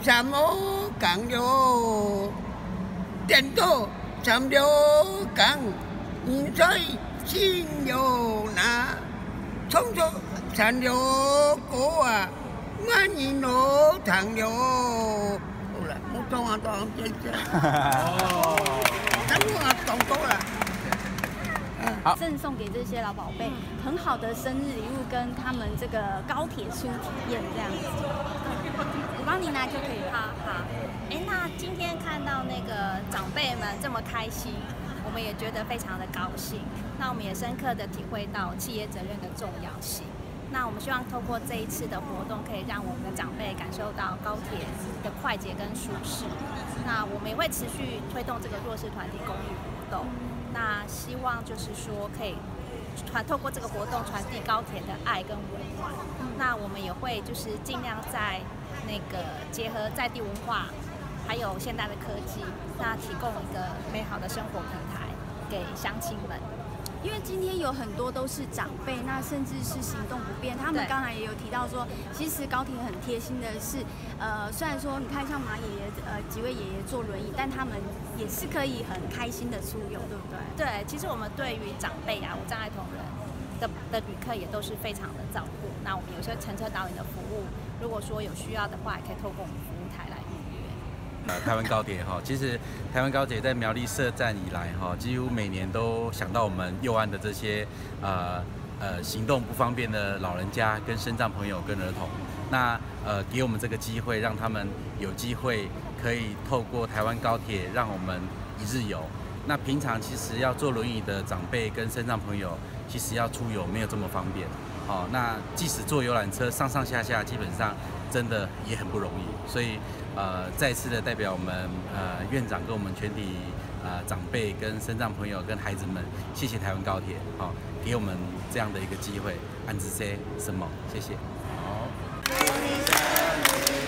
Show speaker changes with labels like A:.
A: 三五港哟，颠倒三六港，在心有那，冲冲三六国啊，满意罗糖哟。好了，我讲啊讲这这。哦，等我讲多了。
B: 好，赠送给这些老宝贝很好的生日礼物，跟他们这个高铁书体验这样子。我帮你拿就可以了。
C: 好。那今天看到那个长辈们这么开心，我们也觉得非常的高兴。那我们也深刻的体会到企业责任的重要性。那我们希望透过这一次的活动，可以让我们的长辈感受到高铁的快捷跟舒适。那我们也会持续推动这个弱势团体公益活动。那希望就是说可以透过这个活动传递高铁的爱跟温暖。那我们也会就是尽量在那个结合在地文化，还有现代的科技，那提供一个美好的生活平台给乡亲们。
B: 因为今天有很多都是长辈，那甚至是行动不便，他们刚才也有提到说，其实高铁很贴心的是，虽然说你看像马爷爷，几位爷爷坐轮椅，但他们也是可以很开心的出游，对不对？
C: 对，其实我们对于长辈啊、无障碍同仁的旅客也都是非常的照顾。那我们有些乘车导引的服务，如果说有需要的话，也可以透过我们服务台来预约。
D: 台湾高铁哈，其实台湾高铁在苗栗设站以来哈，几乎每年都想到我们右岸的这些行动不方便的老人家、跟身障朋友、跟儿童，那给我们这个机会，让他们有机会可以透过台湾高铁让我们一日游。那平常其实要坐轮椅的长辈跟身障朋友，其实要出游没有这么方便。哦，那即使坐游览车上上下下，基本上真的也很不容易。所以再次的代表我们院长跟我们全体长辈跟身障朋友跟孩子们，谢谢台湾高铁，好，给我们这样的一个机会，安子些什么，谢谢。好。